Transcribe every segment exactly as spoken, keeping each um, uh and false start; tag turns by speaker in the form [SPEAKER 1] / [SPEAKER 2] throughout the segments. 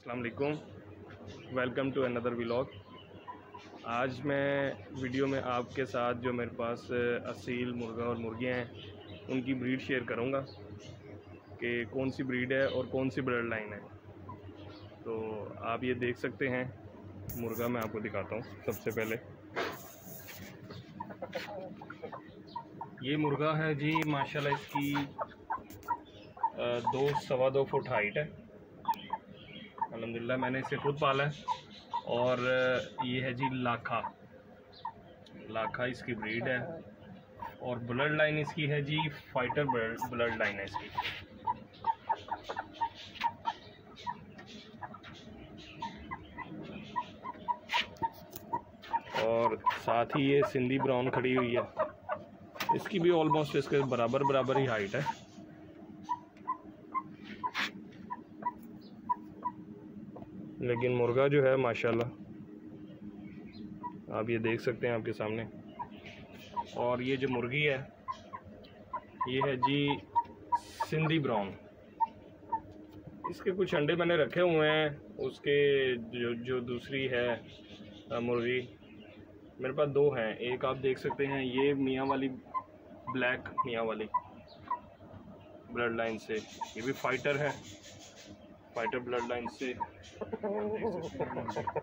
[SPEAKER 1] अस्सलाम वालेकुम, welcome to another vlog. आज मैं वीडियो में आपके साथ जो मेरे पास असील मुर्गा और मुर्गियाँ हैं उनकी ब्रीड शेयर करूँगा कि कौन सी ब्रीड है और कौन सी ब्लड लाइन है। तो आप ये देख सकते हैं, मुर्गा मैं आपको दिखाता हूँ। सबसे पहले ये मुर्गा है जी, माशाल्लाह इसकी दो सवा दो फुट हाइट है। अल्हम्दुलिल्लाह मैंने इसे खुद पाला है। और ये है जी लाखा लाखा इसकी ब्रीड है और ब्लड लाइन इसकी है जी फाइटर ब्लड लाइन है इसकी। और साथ ही ये सिंधी ब्राउन खड़ी हुई है, इसकी भी ऑलमोस्ट इसके बराबर बराबर ही हाइट है। लेकिन मुर्गा जो है माशाल्लाह आप ये देख सकते हैं आपके सामने। और ये जो मुर्गी है ये है जी सिंधी ब्राउन। इसके कुछ अंडे मैंने रखे हुए हैं। उसके जो जो दूसरी है मुर्गी, मेरे पास दो हैं। एक आप देख सकते हैं, ये मियाँ वाली ब्लैक मियाँ वाली ब्लड लाइन से, ये भी फाइटर है, फाइटर ब्लड लाइन से देख सकते हैं।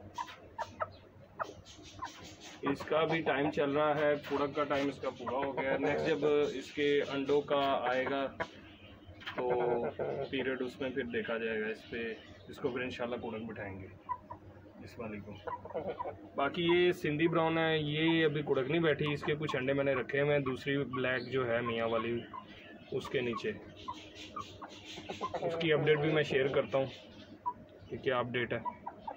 [SPEAKER 1] इसका भी टाइम चल रहा है, कुड़क का टाइम इसका पूरा हो गया है। नेक्स्ट जब इसके अंडों का आएगा तो पीरियड उसमें फिर देखा जाएगा इस पे, इसको फिर इंशाल्लाह कुड़क बिठाएंगे इस वाली को। बाकी ये सिंधी ब्राउन है, ये अभी कुड़क नहीं बैठी। इसके कुछ अंडे मैंने रखे हुए हैं दूसरी ब्लैक जो है मियाँ वाली उसके नीचे। उसकी अपडेट भी मैं शेयर करता हूँ कि क्या अपडेट है।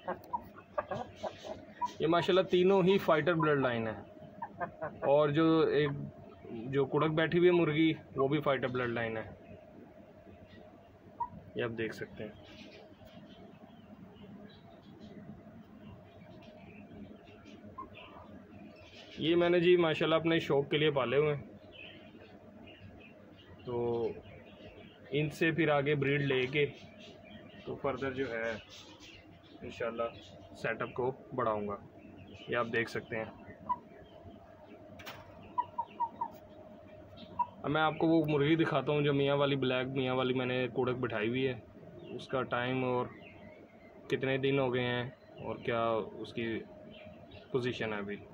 [SPEAKER 1] ये माशाल्लाह तीनों ही फाइटर ब्लड लाइन है। और जो एक जो कुड़क बैठी हुई है मुर्गी वो भी फाइटर ब्लड लाइन है, ये आप देख सकते हैं। ये मैंने जी माशाल्लाह अपने शौक़ के लिए पाले हुए हैं, तो इनसे फिर आगे ब्रीड लेके तो फर्दर जो है इंशाल्लाह सेटअप को बढ़ाऊंगा। ये आप देख सकते हैं। अब मैं आपको वो मुर्गी दिखाता हूँ जो मियाँ वाली ब्लैक मियाँ वाली मैंने कुड़क बिठाई हुई है। उसका टाइम और कितने दिन हो गए हैं और क्या उसकी पोजीशन है अभी।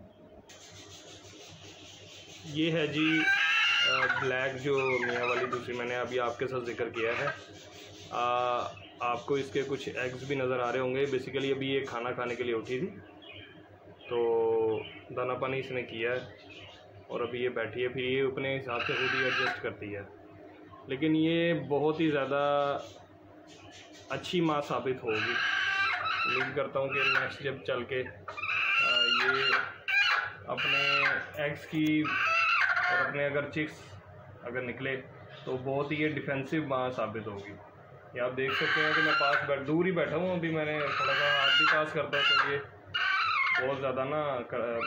[SPEAKER 1] ये है जी ब्लैक जो मियाँ वाली दूसरी मैंने अभी आपके साथ जिक्र किया है। आ, आपको इसके कुछ एग्स भी नज़र आ रहे होंगे। बेसिकली अभी ये खाना खाने के लिए उठी थी तो दाना पानी इसने किया है और अभी ये बैठी है। फिर ये अपने हिसाब से खुद ही एडजस्ट करती है। लेकिन ये बहुत ही ज़्यादा अच्छी माँ साबित होगी। उम्मीद करता हूँ कि नेक्स्ट जब चल के ये अपने एग्स की और अपने अगर चिक्स अगर निकले तो बहुत ही ये डिफेंसिव माँ साबित होगी। ये आप देख सकते हैं कि मैं पास बैठ दूर ही बैठा हूँ। अभी मैंने थोड़ा सा हाथ भी पास करता हूँ तो ये बहुत ज़्यादा ना कर,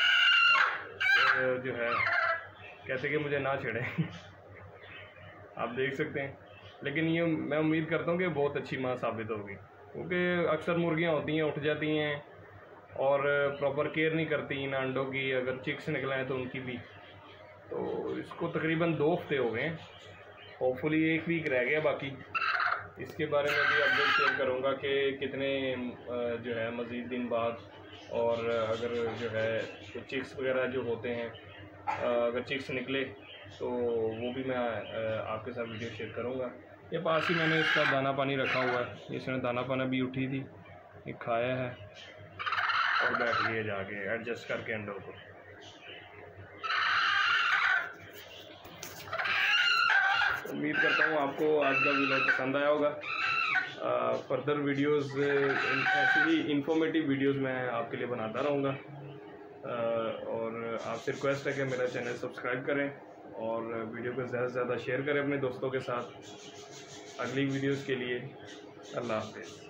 [SPEAKER 1] जो है कहते कि मुझे ना छेड़े आप देख सकते हैं। लेकिन ये मैं उम्मीद करता हूँ कि बहुत अच्छी माँ साबित होगी, क्योंकि अक्सर मुर्गियाँ होती हैं उठ जाती हैं और प्रॉपर केयर नहीं करती इन अंडों की। अगर चिक्स निकला है तो उनकी भी, तो इसको तकरीबन दो हफ्ते हो गए हैं। होपफुली एक वीक रह गया बाकी। इसके बारे में भी अपडेट शेयर करूँगा कि कितने जो है मज़ीद दिन बाद, और अगर जो है तो चिक्स वगैरह जो होते हैं अगर चिक्स निकले तो वो भी मैं आपके साथ वीडियो शेयर करूँगा। ये पास ही मैंने इसका दाना पानी रखा हुआ है। इसने दाना पाना भी उठी थी, ये खाया है और बैठ गई जाके एडजस्ट करके अंडों को। उम्मीद करता हूँ आपको आज का वीडियो पसंद आया होगा। फर्दर वीडियोस ऐसी ही इंफॉर्मेटिव वीडियोस मैं आपके लिए बनाता रहूँगा। और आपसे रिक्वेस्ट है कि मेरा चैनल सब्सक्राइब करें और वीडियो को ज़्यादा से ज़्यादा शेयर करें अपने दोस्तों के साथ। अगली वीडियोस के लिए अल्लाह हाफ़िज़।